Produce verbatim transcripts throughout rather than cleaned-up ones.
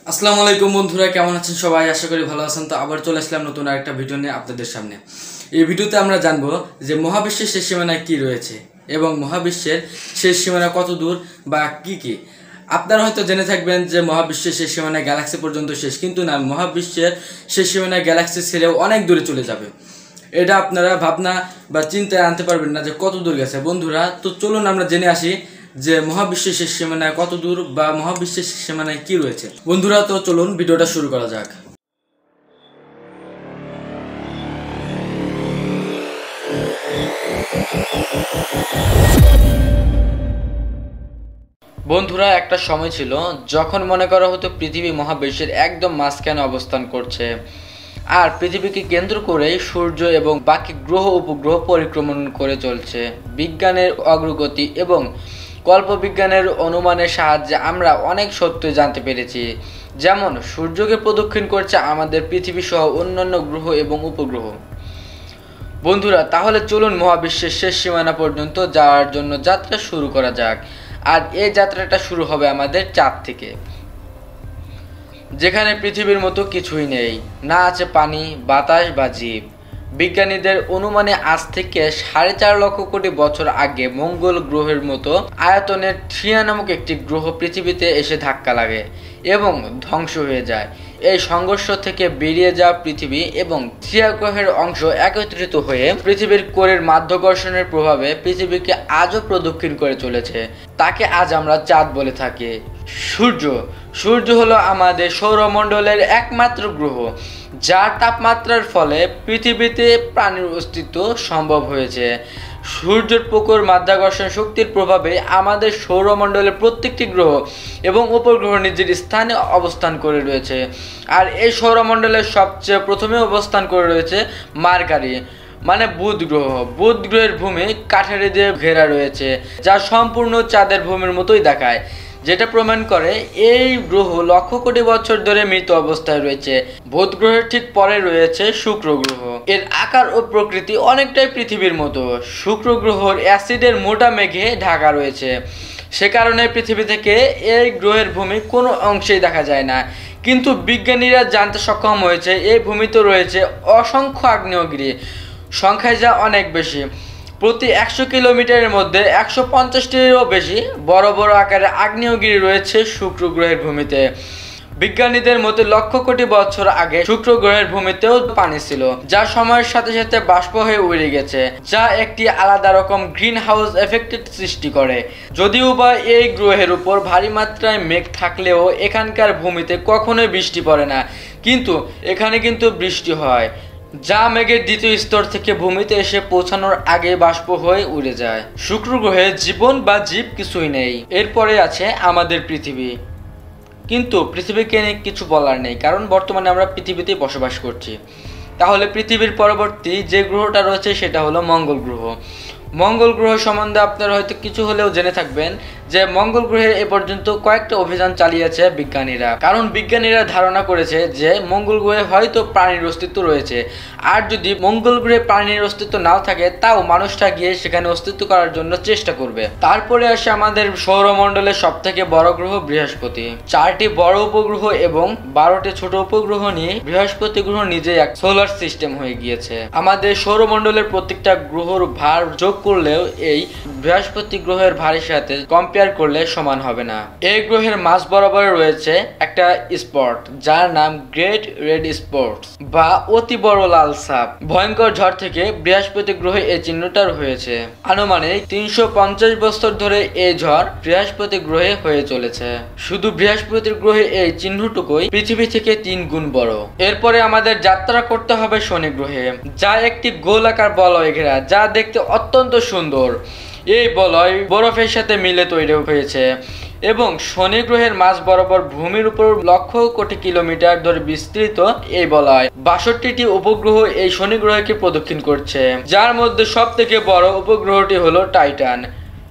আসসালামু আলাইকুম বন্ধুরা, কেমন আছেন সবাই? আশা করি ভালো আছেন। তো আবার চলে আসলাম নতুন আরেকটা ভিডিও নিয়ে আপনাদের সামনে। এই ভিডিওতে আমরা জানবো যে মহাবিশ্বের শেষ সীমানায় কী রয়েছে এবং মহাবিশ্বের শেষ সীমানা কত দূর বা কি কি। আপনারা হয়তো জেনে থাকবেন যে মহাবিশ্বের শেষ সীমানায় গ্যালাক্সি পর্যন্ত শেষ, কিন্তু না, মহাবিশ্বের শেষ সীমানায় গ্যালাক্সি ছেড়েও অনেক দূরে চলে যাবে। এটা আপনারা ভাবনা বা চিন্তায় আনতে পারবেন না যে কত দূর গেছে বন্ধুরা। তো চলুন আমরা জেনে আসি যে মহাবিশ্বের শেষ সীমানায় কত দূর বা মহাবিশ্বের শেষ সীমানায় কি রয়েছে বন্ধুরা। তো চলুন ভিডিওটা শুরু করা যাক। বন্ধুরা, একটা সময় ছিল যখন মনে করা হতো পৃথিবী মহাবিশ্বের একদম মাঝখানে অবস্থান করছে, আর পৃথিবীকে কেন্দ্র করে সূর্য এবং বাকি গ্রহ উপগ্রহ পরিক্রমণ করে চলছে। বিজ্ঞানের অগ্রগতি এবং কল্পবিজ্ঞানের অনুমানের সাহায্যে আমরা অনেক সত্য জানতে পেরেছি, যেমন সূর্যকে প্রদক্ষিণ করছে আমাদের পৃথিবী সহ অন্যান্য গ্রহ এবং উপগ্রহ। বন্ধুরা, তাহলে চলুন মহাবিশ্বের শেষ সীমানা পর্যন্ত যাওয়ার জন্য যাত্রা শুরু করা যাক। আর এই যাত্রাটা শুরু হবে আমাদের চাঁদ থেকে, যেখানে পৃথিবীর মতো কিছুই নেই, না আছে পানি, বাতাস বা জীব। বিজ্ঞানীদের অনুমানে আজ থেকে সাড়ে চার লক্ষ কোটি বছর আগে মঙ্গল গ্রহের মতো আয়তনের থ্রিয়া নামক একটি গ্রহ পৃথিবীতে এসে ধাক্কা লাগে এবং ধ্বংস হয়ে যায়। এই সংঘর্ষ থেকে বেরিয়ে যাওয়া পৃথিবী এবং থ্রিয়া গ্রহের অংশ একত্রিত হয়ে পৃথিবীর কোরের মাধ্যাকর্ষণের প্রভাবে পৃথিবীকে আজও প্রদক্ষিণ করে চলেছে। তাকে আজ আমরা চাঁদ বলে থাকি। সূর্য সূর্য হলো আমাদের সৌরমণ্ডলের একমাত্র গ্রহ, যার তাপমাত্রার ফলে পৃথিবীতে প্রাণীর অস্তিত্ব সম্ভব হয়েছে। সূর্যের প্রখর মাধ্যাকর্ষণ শক্তির প্রভাবে আমাদের সৌরমণ্ডলের প্রত্যেকটি গ্রহ এবং উপগ্রহ নিজের স্থানে অবস্থান করে রয়েছে। আর এই সৌরমণ্ডলের সবচেয়ে প্রথমে অবস্থান করে রয়েছে মার্কারি, মানে বুধ গ্রহ। বুধ গ্রহের ভূমি কাঠারি দিয়ে ঘেরা রয়েছে, যা সম্পূর্ণ চাঁদের ভূমির মতোই দেখায়, যেটা প্রমাণ করে এই গ্রহ লক্ষ কোটি বছর ধরে মৃত অবস্থায় রয়েছে। বুধ গ্রহের ঠিক পরে রয়েছে শুক্র গ্রহ। এর আকার ও প্রকৃতি অনেকটাই পৃথিবীর মতো। শুক্র গ্রহের অ্যাসিডের মোটা মেঘে ঢাকা রয়েছে, সে কারণে পৃথিবী থেকে এই গ্রহের ভূমি কোনো অংশেই দেখা যায় না। কিন্তু বিজ্ঞানীরা জানতে সক্ষম হয়েছে এই ভূমিতে রয়েছে অসংখ্য আগ্নেয়গিরি, সংখ্যায় যা অনেক বেশি। প্রতি একশো কিলোমিটারের মধ্যে একশো পঞ্চাশটিরও বেশি বড় বড় আকারে আগ্নেয়গিরি রয়েছে শুক্র গ্রহের ভূমিতে। বিজ্ঞানীদের মতে লক্ষ কোটি বছর আগে শুক্র গ্রহের ভূমিতেও পানি ছিল, যা সময়ের সাথে সাথে বাষ্প হয়ে উড়ে গেছে, যা একটি আলাদা রকম গ্রিন হাউস এফেক্টের সৃষ্টি করে। যদিও বা এই গ্রহের উপর ভারী মাত্রায় মেঘ থাকলেও এখানকার ভূমিতে কখনোই বৃষ্টি পড়ে না, কিন্তু এখানে কিন্তু বৃষ্টি হয়, যা মেঘের দ্বিতীয় স্তর থেকে ভূমিতে এসে পৌঁছানোর আগে বাষ্প হয়ে উড়ে যায়। শুক্র গ্রহে জীবন বা জীব কিছুই নেই। এরপরে আছে আমাদের পৃথিবী, কিন্তু পৃথিবীকে নিয়ে কিছু বলার নেই, কারণ বর্তমানে আমরা পৃথিবীতেই বসবাস করছি। তাহলে পৃথিবীর পরবর্তী যে গ্রহটা রয়েছে সেটা হলো মঙ্গল গ্রহ। মঙ্গল গ্রহ সম্বন্ধে আপনারা হয়তো কিছু হলেও জেনে থাকবেন যে মঙ্গল গ্রহে এ পর্যন্ত কয়েকটা অভিযান চালিয়েছে বিজ্ঞানীরা, কারণ বিজ্ঞানীরা ধারণা করেছে যে মঙ্গল গ্রহে হয়তো প্রাণীর অস্তিত্ব রয়েছে। আর যদি মঙ্গল গ্রহে প্রাণীর অস্তিত্ব নাও থাকে, তাও মানুষটা গিয়ে সেখানে অস্তিত্ব করার জন্য চেষ্টা করবে। তারপরে আসে আমাদের সৌরমণ্ডলের সব থেকে বড় গ্রহ বৃহস্পতি। চারটি বড় উপগ্রহ এবং বারোটি ছোট উপগ্রহ নিয়ে বৃহস্পতি গ্রহ নিজে এক সোলার সিস্টেম হয়ে গিয়েছে। আমাদের সৌরমণ্ডলের প্রত্যেকটা গ্রহর ভার যোগ করলেও এই বৃহস্পতি গ্রহের ভারের সাথে কম্পেয়ার করলে সমান হবে না। এই গ্রহের মাঝ বরাবর রয়েছে একটা স্পট, যার নাম গ্রেট রেড স্পট বা অতি বড় লাল সাপ। ভয়ঙ্কর ঝড় থেকে বৃহস্পতি গ্রহে এই চিহ্নটা হয়েছে। আনুমানিক তিনশো পঞ্চাশ বছর ধরে এই ঝড় বৃহস্পতি গ্রহে হয়ে চলেছে। শুধু বৃহস্পতি গ্রহে এই চিহ্নটুকুই পৃথিবী থেকে তিন গুণ বড়। এরপরে আমাদের যাত্রা করতে হবে শনি গ্রহে, যা একটি গোলাকার বলয় ঘেরা, যা দেখতে অত্যন্ত সুন্দর। এই বলয় বরফের সাথে মিলে তৈরি হয়েছে এবং শনি গ্রহের মাঝ বরাবর ভূমির উপর লক্ষ কোটি কিলোমিটার ধরে বিস্তৃত এই বলয়। বাষট্টিটি উপগ্রহ এই শনি গ্রহকে প্রদক্ষিণ করছে, যার মধ্যে সব থেকে বড় উপগ্রহটি হলো টাইটান।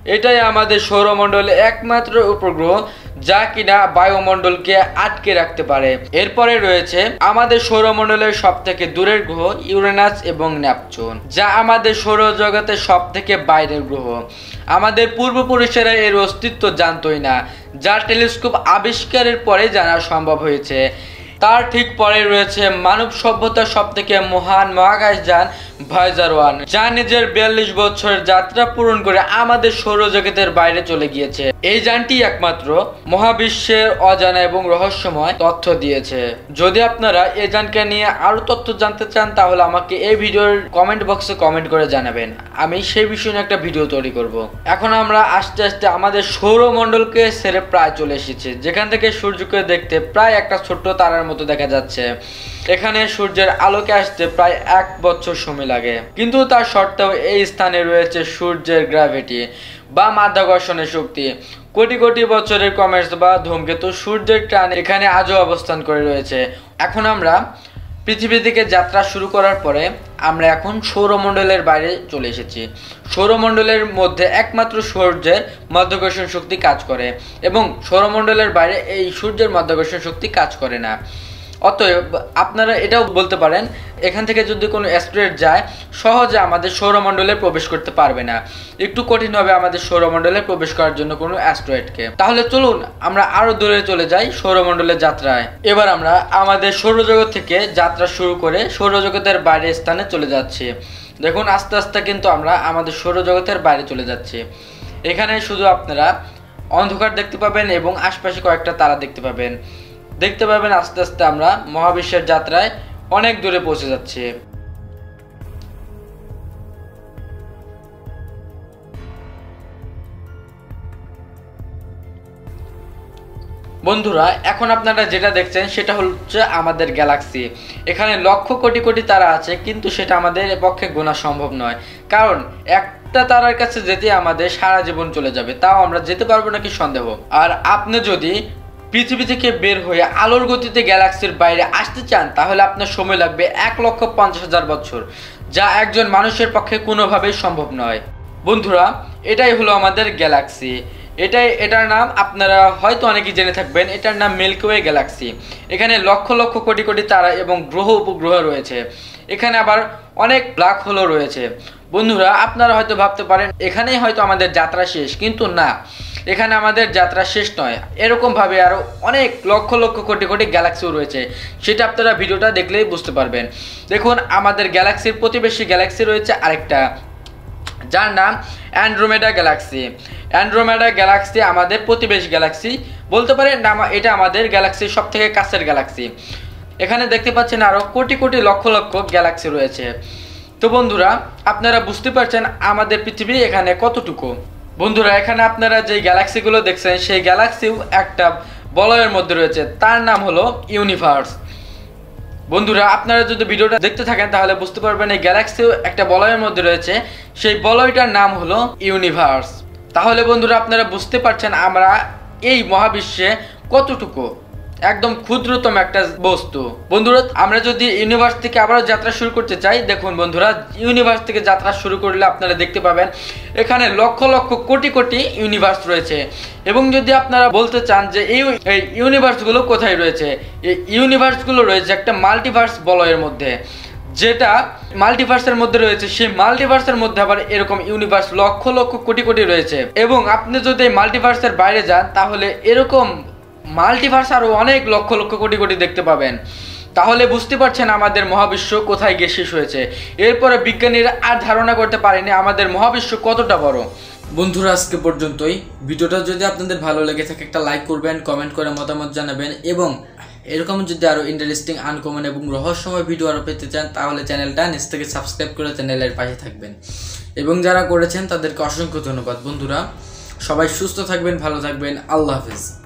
এটাই আমাদের সৌরমণ্ডলে একমাত্র উপগ্রহ যা কিনা বায়ুমণ্ডলকে আটকে রাখতে পারে। এরপরে রয়েছে আমাদের সৌরমণ্ডলের সব থেকে দূরের গ্রহ ইউরেনাস এবং নেপচুন, যা আমাদের সৌরজগতের সব থেকে বাইরের গ্রহ। আমাদের পূর্বপুরুষেরা এর অস্তিত্ব জানতই না, যা টেলিস্কোপ আবিষ্কারের পরে জানা সম্ভব হয়েছে। তার ঠিক পরে রয়েছে মানব সভ্যতার সব থেকে মহান মহাকাশযান ভয়েজার ওয়ান, যা নিজের বিয়াল্লিশ বছরের যাত্রা পূরণ করে আমাদের সৌরজগতের বাইরে চলে গিয়েছে। এই যানটি একমাত্র মহাবিশ্বের অজানা এবং রহস্যময় তথ্য দিয়েছে। যদি আপনারা এই যানকে নিয়ে আরো তথ্য জানতে চান তাহলে আমাকে এই ভিডিওর কমেন্ট বক্সে কমেন্ট করে জানাবেন, আমি সেই বিষয়ে নিয়ে একটা ভিডিও তৈরি করব। এখন আমরা আস্তে আস্তে আমাদের সৌরমণ্ডলকে ছেড়ে প্রায় চলে এসেছি, যেখান থেকে সূর্যকে দেখতে প্রায় একটা ছোট্ট তারার মতো দেখা যাচ্ছে। এখানে সূর্যের আলোকে আসতে প্রায় এক বছর সময় লাগে, কিন্তু তার সত্ত্বেও এই স্থানে রয়েছে সূর্যের গ্র্যাভিটি বা মাধ্যাকর্ষণের শক্তি। কোটি কোটি বছরের কমেটস বা ধূমকেতু সূর্যের টানে এখানে আজও অবস্থান করে রয়েছে। এখন আমরা পৃথিবী থেকে যাত্রা শুরু করার পরে আমরা এখন সৌরমণ্ডলের বাইরে চলে এসেছি। সৌরমণ্ডলের মধ্যে একমাত্র সূর্যের মাধ্যাকর্ষণ শক্তি কাজ করে এবং সৌরমণ্ডলের বাইরে এই সূর্যের মাধ্যাকর্ষণ শক্তি কাজ করে না। অতএব আপনারা এটাও বলতে পারেন এখান থেকে যদি কোনো অ্যাস্ট্রয়েড যায় সহজে আমাদের সৌরমণ্ডলে প্রবেশ করতে পারবে না, একটু কঠিন হবে আমাদের সৌরমণ্ডলে প্রবেশ করার জন্য কোনো অ্যাস্ট্রয়েডকে। তাহলে চলুন আমরা আরো দূরে চলে যাই সৌরমণ্ডলের যাত্রায়। এবার আমরা আমাদের সৌরজগৎ থেকে যাত্রা শুরু করে সৌরজগতের বাইরের স্থানে চলে যাচ্ছি। দেখুন আস্তে আস্তে কিন্তু আমরা আমাদের সৌরজগতের বাইরে চলে যাচ্ছি। এখানে শুধু আপনারা অন্ধকার দেখতে পাবেন এবং আশপাশে কয়েকটা তারা দেখতে পাবেন। দেখতে পাবেন আস্তে আস্তে আমরা মহাবিশ্বের যাত্রায় অনেক দূরে পৌঁছে যাচ্ছি। বন্ধুরা এখন আপনারা যেটা দেখছেন সেটা হচ্ছে আমাদের গ্যালাক্সি। এখানে লক্ষ কোটি কোটি তারা আছে, কিন্তু সেটা আমাদের পক্ষে গোনা সম্ভব নয়, কারণ একটা তারার কাছে যেতে আমাদের সারা জীবন চলে যাবে, তাও আমরা যেতে পারবো নাকি সন্দেহ। আর আপনি যদি পৃথিবী থেকে বের হয়ে আলোর গতিতে গ্যালাক্সির বাইরে আসতে চান তাহলে আপনার সময় লাগবে এক লক্ষ পঞ্চাশ হাজার বছর, যা একজন মানুষের পক্ষে কোনোভাবেই সম্ভব নয়। বন্ধুরা এটাই হলো আমাদের গ্যালাক্সি। এটাই এটার নাম আপনারা হয়তো অনেকেই জেনে থাকবেন, এটার নাম মিল্কিওয়ে গ্যালাক্সি। এখানে লক্ষ লক্ষ কোটি কোটি তারা এবং গ্রহ উপগ্রহ রয়েছে। এখানে আবার অনেক ব্ল্যাক হোলও রয়েছে। বন্ধুরা আপনারা হয়তো ভাবতে পারেন এখানেই হয়তো আমাদের যাত্রা শেষ, কিন্তু না, এখানে আমাদের যাত্রা শেষ নয়। এরকম ভাবে আরো অনেক লক্ষ লক্ষ কোটি কোটি গ্যালাক্সিও রয়েছে, সেটা আপনারা ভিডিওটা দেখলেই বুঝতে পারবেন। দেখুন আমাদের গ্যালাক্সির প্রতিবেশী গ্যালাক্সি রয়েছে আরেকটা, যার নাম অ্যান্ড্রোমেডা গ্যালাক্সি। অ্যান্ড্রোমেডা গ্যালাক্সি আমাদের প্রতিবেশী গ্যালাক্সি বলতে পারেন, এটা আমাদের গ্যালাক্সির সব থেকে কাছের গ্যালাক্সি। এখানে দেখতে পাচ্ছেন আরো কোটি কোটি লক্ষ লক্ষ গ্যালাক্সি রয়েছে। তো বন্ধুরা আপনারা বুঝতে পারছেন আমাদের পৃথিবী এখানে কতটুকু। বন্ধুরা এখানে আপনারা যে গ্যালাক্সিগুলো দেখছেন সেই গ্যালাক্সিও একটা বলয়ের মধ্যে রয়েছে, তার নাম হলো ইউনিভার্স। বন্ধুরা আপনারা যদি ভিডিওটা দেখতে থাকেন তাহলে বুঝতে পারবেন এই গ্যালাক্সিও একটা বলয়ের মধ্যে রয়েছে, সেই বলয়টার নাম হলো ইউনিভার্স। তাহলে বন্ধুরা আপনারা বুঝতে পারছেন আমরা এই মহাবিশ্বে কতটুকু, একদম ক্ষুদ্রতম একটা বস্তু। বন্ধুরা আমরা যদি ইউনিভার্স থেকে আবারও যাত্রা শুরু করতে চাই, দেখুন বন্ধুরা ইউনিভার্স থেকে যাত্রা শুরু করলে আপনারা দেখতে পাবেন এখানে লক্ষ লক্ষ কোটি কোটি ইউনিভার্স রয়েছে। এবং যদি আপনারা বলতে চান যে এই ইউনিভার্সগুলো কোথায় রয়েছে, এই ইউনিভার্সগুলো রয়েছে একটা মাল্টিভার্স বলয়ের মধ্যে, যেটা মাল্টিভার্সের মধ্যে রয়েছে। সেই মাল্টিভার্সের মধ্যে আবার এরকম ইউনিভার্স লক্ষ লক্ষ কোটি কোটি রয়েছে। এবং আপনি যদি এই মাল্টিভার্সের বাইরে যান তাহলে এরকম মাল্টিভার্স আরো অনেক লক্ষ লক্ষ কোটি কোটি দেখতে পাবেন। তাহলে বুঝতে পারছেন আমাদের মহাবিশ্ব কোথায় গিয়ে শেষ হয়েছে। এরপরে বিজ্ঞানীরা আর ধারণা করতে পারেনি আমাদের মহাবিশ্ব কতটা বড়। বন্ধুরা আজকে পর্যন্তই। ভিডিওটা যদি আপনাদের ভালো লেগে থাকে একটা লাইক করবেন, কমেন্ট করে মতামত জানাবেন, এবং এরকম যদি আরো ইন্টারেস্টিং আনকমন এবং রহস্যময় ভিডিও আরো পেতে চান তাহলে চ্যানেলটা নিচ থেকে সাবস্ক্রাইব করে চ্যানেলের পাশে থাকবেন। এবং যারা করেছেন তাদেরকে অসংখ্য ধন্যবাদ। বন্ধুরা সবাই সুস্থ থাকবেন, ভালো থাকবেন, আল্লাহ হাফেজ।